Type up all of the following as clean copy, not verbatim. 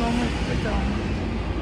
너무 예쁘죠?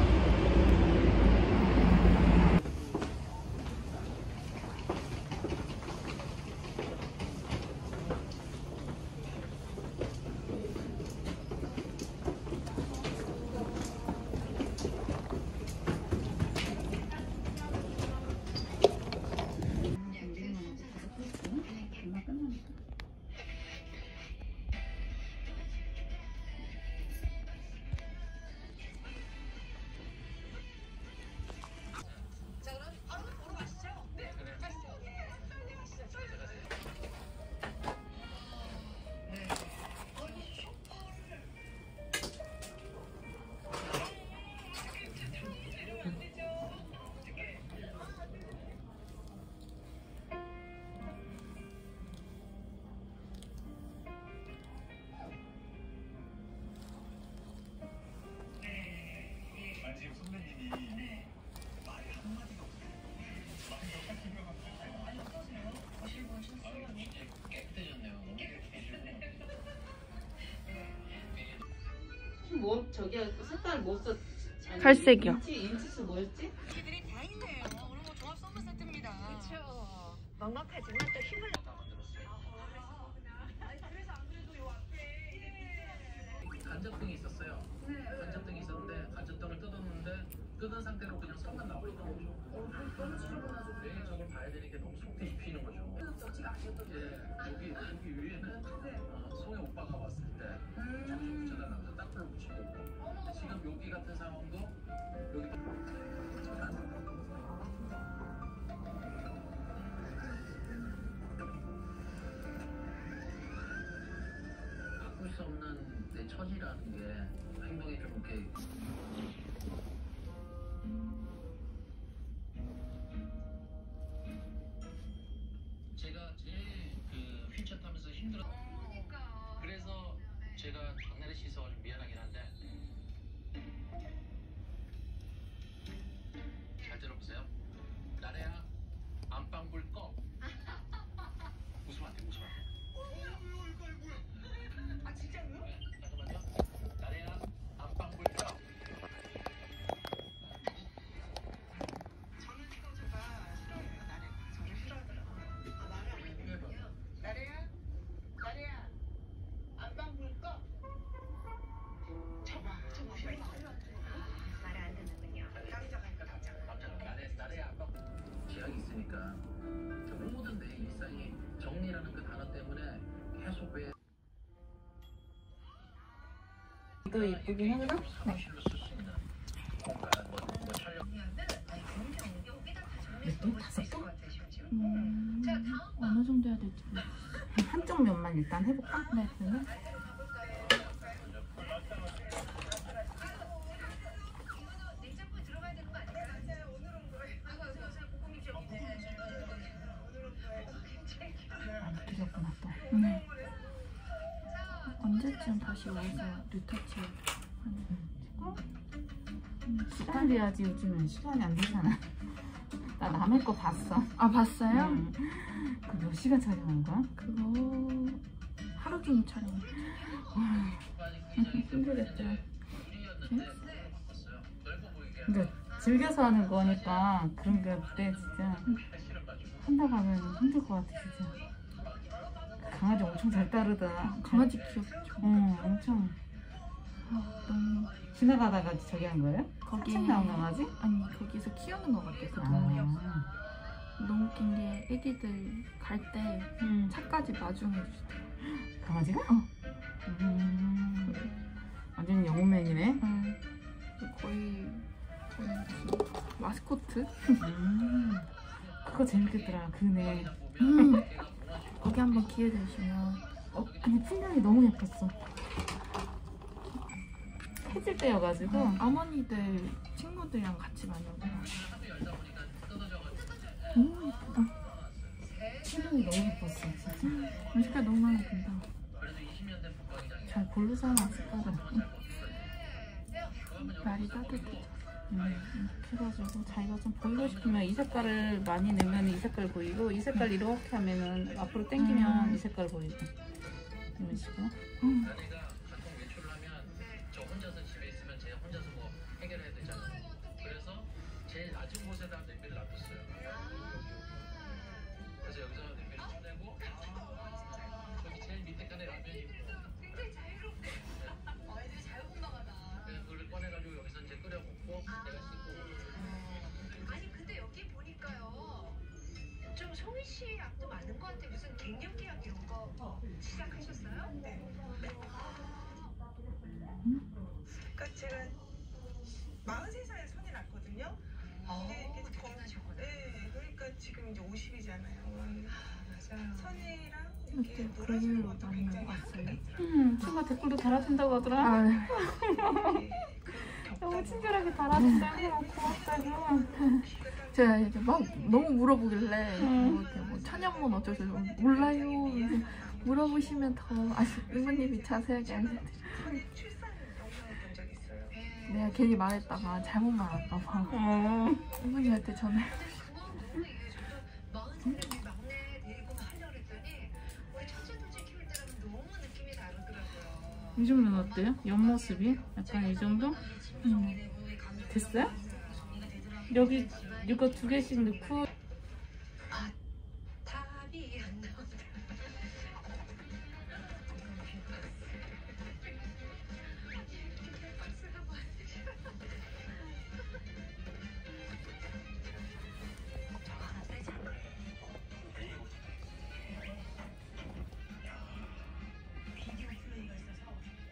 뭐 저기 색깔 뭐 써? 갈색이요. 인치수 뭐였지? 애들이 다 있네요. 오늘 뭐 종합 선물 세트입니다. 그렇죠. 막막하지만 또 힘을 그래서 안 그래도 요 앞에 간접등이 있었어요. 간접등이 있었는데 간접등을 뜯었는데 뜯은 상태로 그냥 선만 나와 있는 거죠. 너무 지저분하죠. 네, 저걸 봐야 되니까 너무 속 뒤집히는 거죠. 적지가 아니었던 예, 여기 위에는 송혜 오빠가 왔을 때 좀 붙여달라고 딱불로 붙이고 지금 여기 같은 상황도 여기 바꿀 수 없는 내 처지라는 게 행동이 좀 이렇게 제가 제일 그 휠체어 타면서 힘들어. 그래서 제가 장난에 씻어서 좀 미안하긴 한데 잘 들어보세요. 나래야 안방불 꺼. 웃으면 안 돼. 웃으면 안 돼. 아 진짜요? 네, 잠깐만요. 나래야 안방불 꺼. 저는 또 제가 싫어해요. 나를 저를 싫어하더라고요. 아 나래야 나래야 안방 불 꺼. 저봐 싫어. 말을 안 듣는군요. 남자가니까 남자가. 나래야 안방 제약이 있으니까 모든 내 일상이 정리라는 그 단어 때문에 계속 왜 또 예쁘긴 하구나. 사무실로 쓸 수 있는 공간 뭐 촬영 어느 정도 해야 될지 모르겠어요. 한쪽 면만 일단 해볼까? 네. 그러면? 냉장고에 들어가야 되는 거 아니에요? 맞아요. 오늘 온 거예요. 고객님 좀 있네. 그랬구나 또. 네. 언제쯤 다시 와서 리터치 하는 시간이야지 요즘은 시간이 안 되잖아. 나 남의 거 봤어. 아, 봤어요? 그 몇 시간 촬영한 거야? 그거 하루 종일 촬영. 힘들겠죠. 재밌었어요. 근데 즐겨서 하는 거니까 그런 게 그때 진짜 한다고 하면 힘들 것 같아 진짜. 강아지 엄청 잘 따르더라. 강아지 귀엽죠? 엄청. 너무 지나가다가 저기 한 거예요? 거기 책 나온 강아지? 아니 거기서 키우는 것 같아 그 동물이. 너무 웃긴 게 애기들 갈 때 차까지 마중해 주시더라고. 강아지가? 어. 완전 영웅맨이네. 거의 무슨 마스코트? 그거 재밌겠더라. 그네. 거기 한번 기회 되시면. 아니 풍경이 너무 예뻤어. 해질 때여가지고. 어머니들 친구들이랑 같이 많이 오더라고요. 예쁘다. 풍경이 너무 예뻤어 진짜. 색깔 너무 마음에 든다. 잘 고르잖아 색깔을. 날이 따뜻해져. 이렇게 해가지고 자기가 좀 보이고 싶으면 이 색깔을 많이 내면 이 색깔 보이고 이 색깔 이렇게 하면은 앞으로 당기면 이 색깔 보이고 이런 식으로. 나래가 가끔 외출을 하면 저 혼자서 집에 있으면 제 소희 씨 앞도 많은 것 같아. 무슨 갱년 계약 이런 거 시작하셨어요? 네. 그러니까 제가 43살에 선이 났거든요. 근데 이렇게 대단하셨구나. 네, 그러니까 지금 이제 50이잖아요. 맞아요. 선이랑 이렇게 이렇게 브이로그 놀아주는 것도 많이 굉장히 봤어요. 한계가 있더라고요. 친구가 댓글도 달아준다고 하더라. 아, 너무 친절하게 달아준다고 고맙다고. 제가 이제 막 너무 물어보길래 뭐 이렇게 뭐 천연문 어쩌고 몰라요. 물어보시면 더 이모님이 자세하게 알려드려요. 선이 출산 영상을 본 적 있어요. 내가 괜히 말했다가 잘못 말할까봐 이모님한테 전화해. 근데 저도 43살 막내 데리고 하려고 그랬더니 우리 첫째 둘째 키울 때랑 너무 느낌이 다르더라고요. 요즘은 어때요? 옆모습이? 약간 이 정도? 됐어요? 여기 이거 2개씩 넣고 답이 안 나온다. 박수가 뭐지? 저거 하나 빼자. 비디오 플레이가 있어서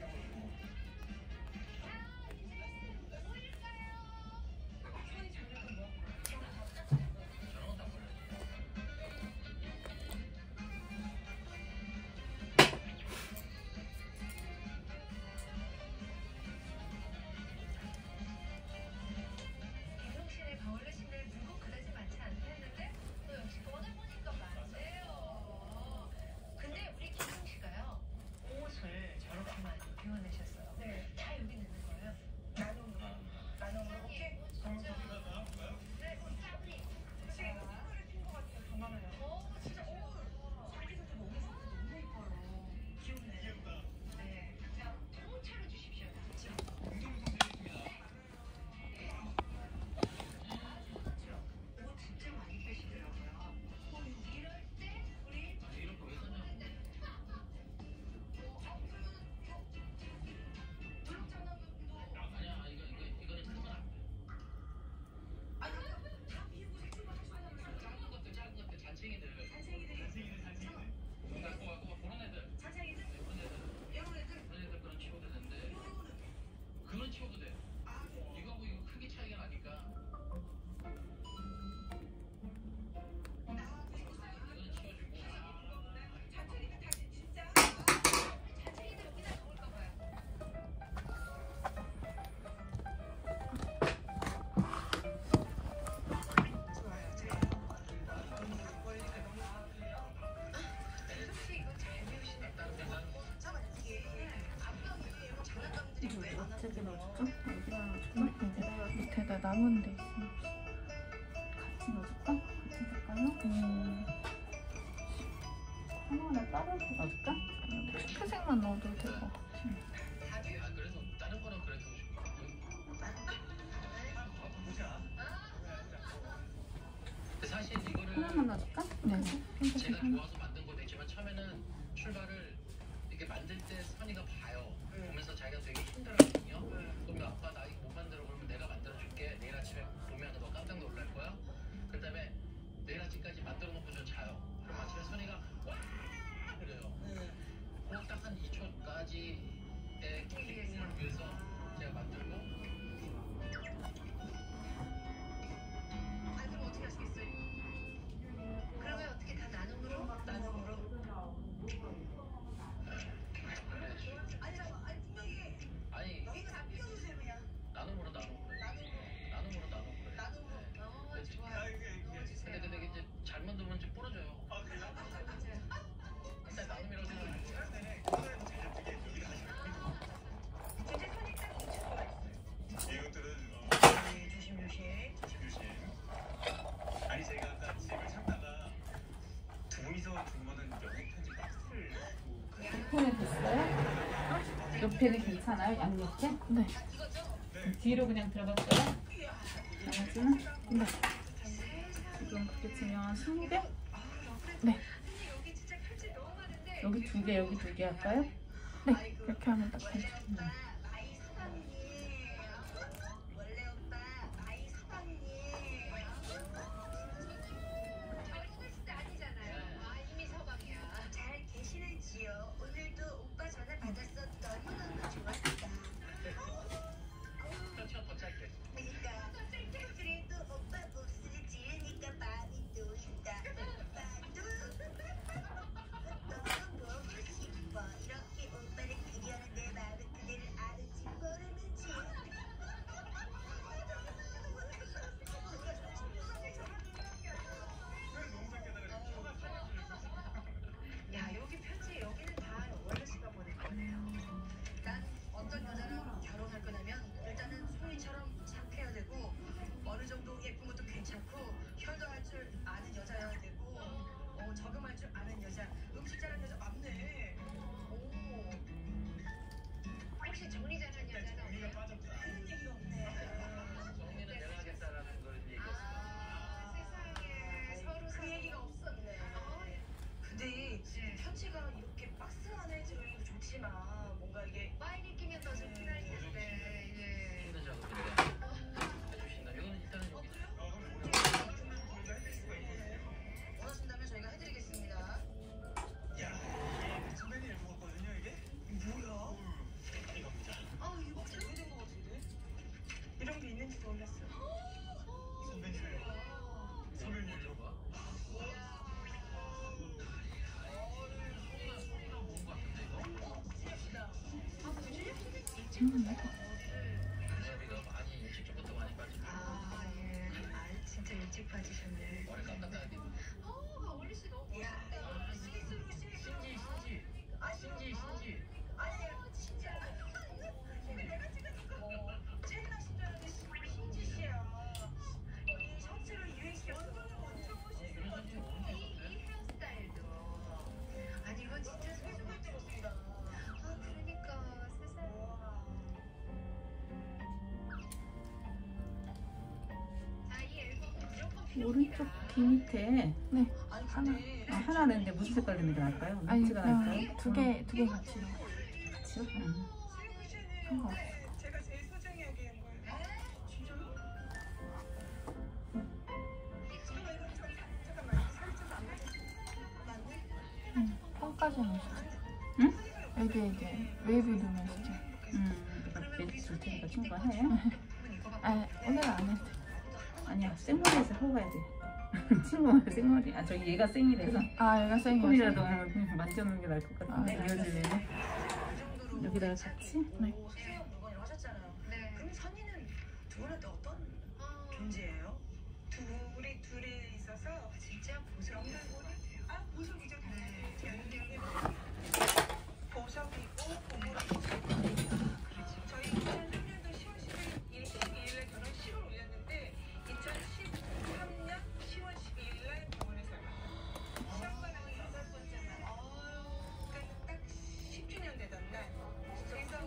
이동실에 가을래 신발 물건 그다지 많지 않겠는데 너 역시 돈을 보니까 많네요. 근데 우리 김용 씨가요 옷을 저렇게 많이 표현하셨어요. 네. 다 여기 있는 거예요. 나는 이렇게 진짜. 네, 싸구리. 되게 오버를 핀것 같아요. 정말요. 진짜 자기도 너무 예뻐요. 귀엽네. 네. 자, 통째로 주십시오. 옷 진짜 많이 빼시더라고요. 이럴 때 우리 아니야 이거는 쓰면 안 돼. 작은 것들 잔챙이들 갖고 그런 애들 그런 애들 그런 치워도 되는데 그건 치워도 돼. 이거하고 이거 크기 차이가 나니까 이거는 치워주고 자체이들 여기다 넣을까 봐요. 좋아요. 제가 원리가 너무 좋아요. 혹시 이거 잘 배우시네. 잠깐만 이게 감각이 장난감들이 왜 안 어떻게 넣어줄까? 이제 밑에다 남은 데 있으면 같이 넣어줄까? 같이 색깔로? 하나하나 따로 넣어줄까? 핑크색만 넣어도 될 것 같아. 그래서 다른 거는 그래도 근데 사실 이거를 하나만 넣어줄까? 네. 핑크색 제가 하나. 좋아서 만든 것도 있지만 처음에는 출발을 이렇게 만들 때 선이가 봐요. 보면서 자기가 되게 힘들어하거든요. 그러면 아빠 나 이거 못 만들어 그러면 내가 만들어줄게. 내일 아침에 보면 너 깜짝 놀랄 거야. 그 다음에 내일 아침까지 만들어 놓고 저 자요. 그럼 아침에 선이가 와 그래요. 그딱한 2초까지의 기쁨을 위해서 제가 만들고 아, 그럼 어떻게 하시겠어요? 그러면 어떻게 다 나눔으로? 나눔으로. 그래야지. 아니 분명히 아니 여기가 다 띄워주세요 그냥. 나눔으로 나눔으로. 그래. 어, 그렇지. 좋아요. 넣어주세요. 근데 이제 잘 만들면 이제 부러져요. 일단 나눔이라고 생각해. 진짜 손이 딱 뭉칠 수가 있어요. 이것들은 네, 조심. 아니 제가 아까 집을 찾다가 두 분이서 준 거는 영국 편지 박스를 옆에는 됐어요? 옆에는 괜찮아요? 양옆에? 네. 뒤로 그냥 들어갈까요? 강아지는? 네. 지금 그게 지면 1200? 네. 근데 여기 진짜 편지 너무 많은데 여기 2개, 여기 2개 할까요? 네. 이렇게 하면 딱 되죠. 마이 사방님. 원래 오빠 마이 사방님. 저희 스트레스 아니잖아요. 그렇지만 뭔가 이게 파일이 끼면 더 좋긴 할 텐데. 예. 힘든 작업인데 해주신다면 이거는 일단은 여기 저희가 해드릴 수가 있거든요. 원하신다면 저희가 해드리겠습니다. 야, 이게 선배님 앨범이거든요 이게? 뭐야? 이겁니다. 아 이거 잘 오래된 것 같은데? 이런 게 있는지도 몰랐어요. 선배님 앨범. 선배님 앨범. 봐. 제비가 많이 일찍 부터 많이 빠지고 아, 예. 아, 진짜 일찍 빠지셨네. 머리 깜깜하게 원리 씨 너무 멋있다. 실수로 신지 아니에요 진짜 근데 내가 찍으니까 채나 신자는데 신지 씨야 이 셔츠를 유행시켰어 엄청 멋있어 이 헤어스타일도. 아니, 이건 진짜 소중한 찍었습니다 아, 그러니까 세상에. 자, 이 앨범 무조건 오른쪽 귀 밑에 네. 아니 하나. 근데 하나 냈는데 무슨 색깔 내는 게 나을까요? 아니 민트가 나을까요? 그냥 두 개 같이 넣어. 같이요? 상관없어. 제가 제일 소중히 여기는 거예요 진짜요? 잠깐만 살짝 안 맞네? 응. 펑까지는 진짜. 응? 이게 웨이브 누면 진짜. 이거 멘트 줄 테니까 친구가 해. 아 오늘은 안 해도 돼. 아니야, 생머리에서 하고 가야 돼. 친구가 생머리. 아, 저기 얘가 생이라서. 아 얘가 쌩이. 조금이라도 만져놓는 게 나을 것 같은데. 아, 이어지면 여기다가 같이. 네. 소중한 물건이라고 하셨잖아요 네. 그럼 선이는 두 분한테 어떤 존재예요? 둘이 있어서 진짜 보석인 것 같아요. 아 보석이죠 네. 보석이고 보물이고 저희 2003년도 10월 12일에 결혼 10월 올렸는데 2013년 10월 12일날 병원에서 시험관하고 6번째 날 그러니까 딱 10주년 되던 날 그래서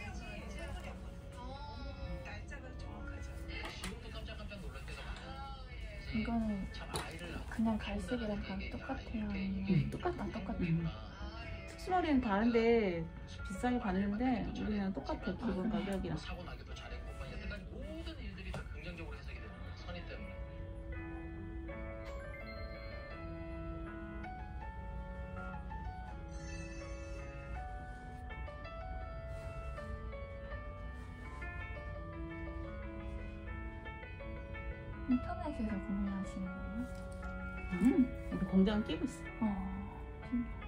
날짜가 정확하죠 지금도 깜짝깜짝 놀랄 때가 많아요. 이거는 참 아이를 낳고 그냥 갈색이랑 다 똑같아요. 똑같아, 똑같아. 아, 특수머리는 다른데 비싸게 받는데 우리는 똑같아, 기본 가격이랑. 사고 나기도 잘했고 뭐 여태까지 모든 일들이 다 긍정적으로 해석이 되는 거예요. 선의 때문에. 인터넷에서 구매하시는 거예요? 우리 공장 끼고 있어. 신기하다.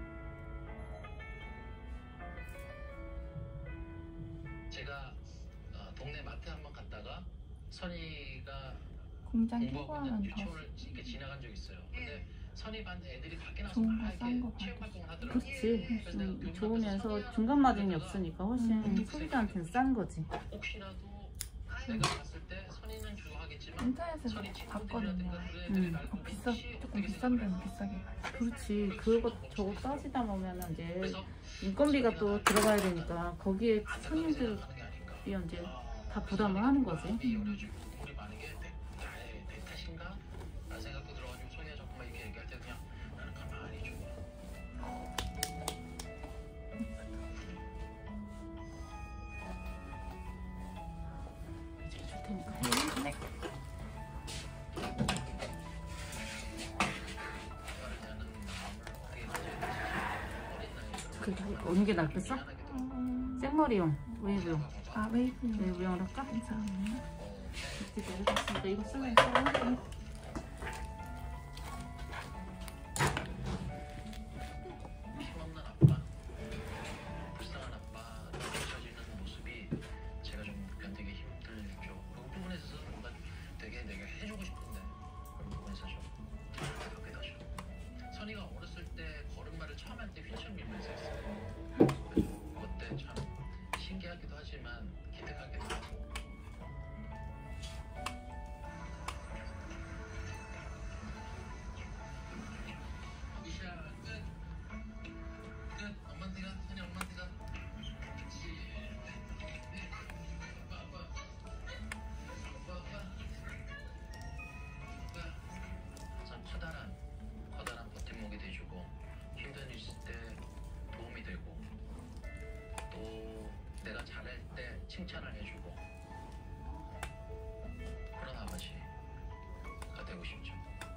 제가 동네 마트 한번 갔다가 선이가 공장 끼고 공부하고 하면 있는 더 유치원을 이렇게 지나간 적이 있어요. 근데 선이 반 애들이 밖에 나가서 좋은 막 거 싼 거 이렇게 체육 같아. 활동을 하더라고요. 그렇지. 그래서 내가 그분 좋으면서 앞에서 중간 마진이 없으니까 훨씬 음. 소비자한테는 싼 거지. 혹시라도 내가 봤을 때 선이는 좋아하겠지만 인터넷에서 선이 봤거든요. 친구들이라든가 그런 애들이 날 보고 비싸 혹시 조금 어떻게 비싼 데는 생각할까? 비싸게 가요. 그렇지. 그거 저거 따지다 보면은 이제 그래서 인건비가 또 들어가야 되니까 거기에 안타깝게 손님들이 생각하는 게 아닌가. 이제 다 부담을 하는 거지. 마음이 어려지고 우리 많은 게 내 탓인가? 라는 생각도 들어가지고 소니가 자꾸만 이렇게 얘기할 때 그냥 나는 가만히 좀 줄 테니까. 네. 대화를 하는 마음을 어떻게 가져야 될지 어린 나이에 그게 어느 게 낫겠어? 생머리용, 웨이브용. 웨이브 웨이브용으로 할까? 괜찮아요. 이렇게 내려갔으니까 이거 쓸래? 써? 힘없는 아빠, 불쌍한 아빠 펼쳐지는 모습이 제가 좀 견디기 힘들죠. 그 부분에 있어서 뭔가 되게 내가 해주고 싶은데 그런 부분에서 좀 답답하기도 하죠. 선이가 어렸을 때 걸음마를 처음 할 때 휠체어 밀면서 했어요. 그래서 그때 참 신기하기도 하지만 기특하기도 하고. 이샤 끝. 끝. 엄마한테 가. 선이 엄마한테 가. 그렇지. 아빠. 참 커다란 버팀목이 돼주고 힘든 일 있을 때 도움이 되고 내가 잘할 때 칭찬을 해주고 그런 아버지가 되고 싶죠.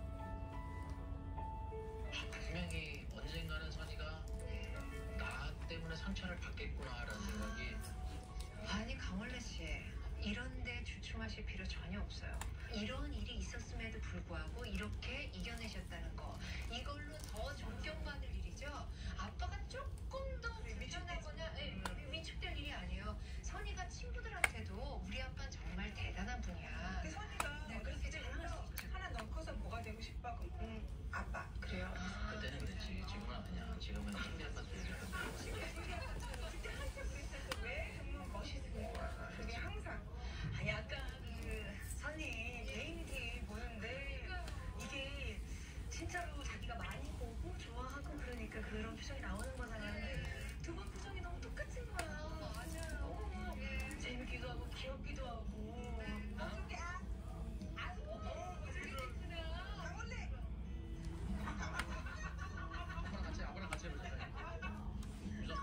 분명히 언젠가는 선이가 나 때문에 상처를 받겠구나라는 생각이. 아니 강원래 씨, 이런데 주춤하실 필요 전혀 없어요. 이런 일이 있었음에도 불구하고 이렇게 이겨내셨다는 거, 이걸로 더 존경받을 일이죠. 아빠가 조금 더 불편하거나 위축될 일이 아니에요. 선이가 친구들한테도 우리 아빠는 정말 대단한 분이야. 근데 선이가 네, 그렇게 잘하는 하나 더 커서 뭐가 되고 싶어? 아빠. 그래요. 그때는 됐지. 지금은 아니야. 지금은 신비 아파트 얘기하는 거야. 그때 한참 그랬어서 왜 정말 멋있으니까. 그게 항상 약간 선이 개인기 보는데 이게 진짜로 자기가 많이 보고 좋아하고 그러니까 그런 표정이 나오는 거잖아요. 근데 두 분 표정이 너무 똑같은 거야. 맞아요. 너무 재밌기도 하고 귀엽기도 하고. 아빠랑 같이 해보자. 유자.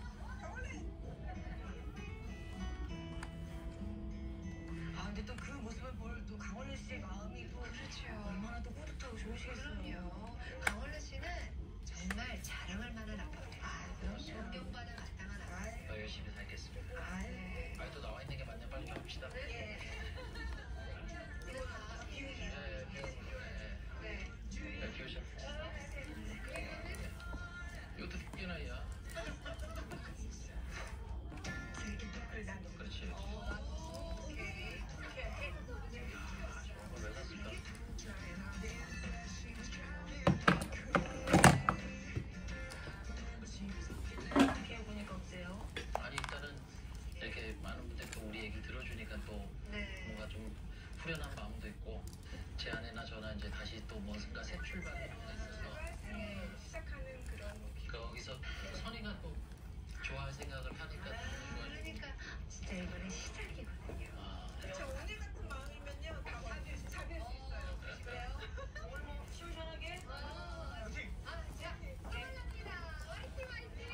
근데 또 그 모습을 볼 또 강원래 씨의 마음이 또 그렇죠. 얼마나 또 뿌듯하고 좋으시겠어요. 강원래 씨는 정말 자랑할 만한 아빠예요. 존경받을 마땅한 아빠예요. 더 열심히 살겠습니다. 네. 또 나와 있는 게 맞네. 빨리 좀 합시다. 예. 이거 다 비밀이에요. 네. 비우셔. 이것도 깨나이야. 그렇지. 오케이. 저걸 왜 샀을까? 어떻게 해보니까 어때요? 아니 일단은 이렇게 많은 분들이 또 우리 얘기 들어주니까 또 네. 뭔가 좀 후련한 마음도 있고 제 아내나 저나 이제 다시 또 뭔가 새 출발을 하고 있어서 시작하는 그런 거기서 선이가 또 좋아할 생각을 하니까 또 좋아요. 그러니까 진짜 이번에 시작이거든요. 저 오늘 같은 마음이면요 다 사귈 수 있어요. 그래요? 오늘 뭐 시원시원하게? 자, 사랑합니다. 화이팅 화이팅.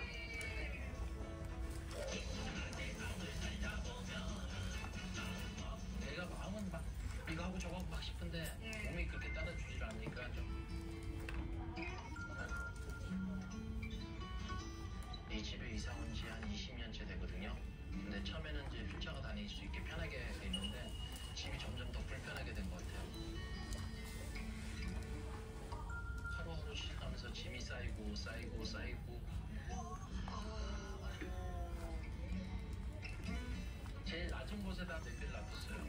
내가 마음은 막 이거 하고 저거 하고 막 싶은데 몸이 그렇게 따라주질 않으니까 좀. 이 집에 이사 온 지 한 20년째 되거든요. 근데 처음에는 이제 휠체어가 다닐 수 있게 편하게 돼 있는데 집이 점점 더 불편하게 된 것 같아요. 하루하루 시작하면서 짐이 쌓이고 제일 낮은 곳에다 냄비를 놔뒀어요.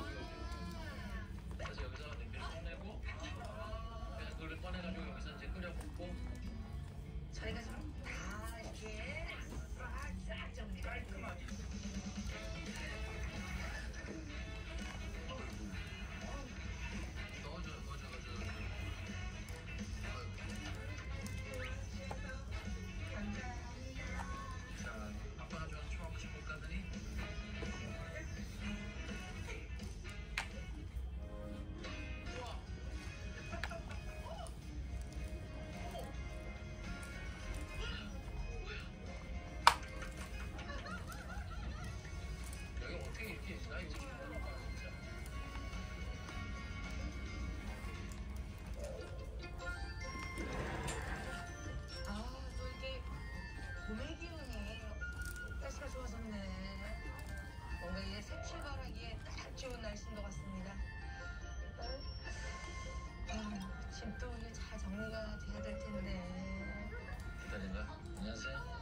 그래서 여기서 냄비를 꺼내고 그냥 그걸 꺼내가지고 여기서 이제 끓여 먹고. 저희가 좀 다 이렇게 싹 정리를 깔끔하게. 넣어줘. 자, 아빠가 좋아하는 초밥을 볶아더니 우와. 여기 어떻게 이렇게 나 이거 처음 보는 거야 진짜. 또 이게 봄의 기운이 날씨가 좋아졌네. 뭔가 이제 새 출발하기에 딱 좋은 날씨인 것 같습니다. 지금 또 이게 잘 정리가 돼야 될 텐데. 기다린가? 안녕하세요.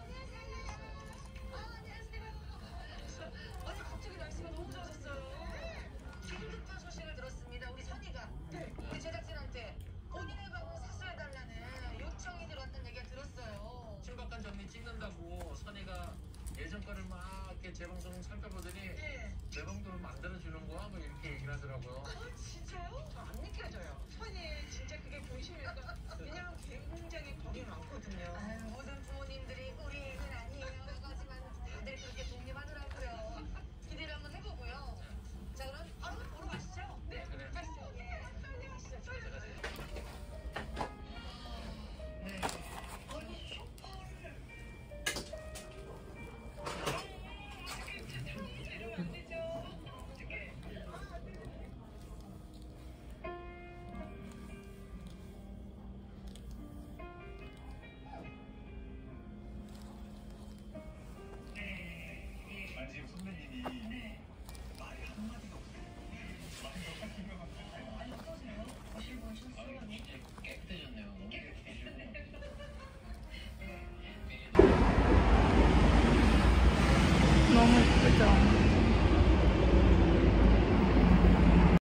아니 갑자기 날씨가 너무 좋아졌어요. 기분 급한 소식을 들었습니다. 우리 선이가 우리 제작진한테 본인의 방을 사수해달라는 요청이 들어왔다는 얘기가 들었어요. 출박한 정리 찍는다고 선이가 예전 거를 막 이렇게 재방송 살펴보더니 내 방도 만들어주는 거야? 뭐 이렇게 얘기를 하더라고요. 진짜요? 저 안 느껴져요. 선이 진짜 그게 보이십니까? 왜냐면 굉장히 겁이 많거든요. 모든 부모님들이 우리 애는 아니에요. 하지만 다들 그렇게 독립하더라고요. 기대를 한번 해보고요. 자, 그럼 바로 보러 가시죠. 네, 그래. 가시죠. 빨리 가시죠. 제가 네. 아니, 소파를. 너무 예쁘죠?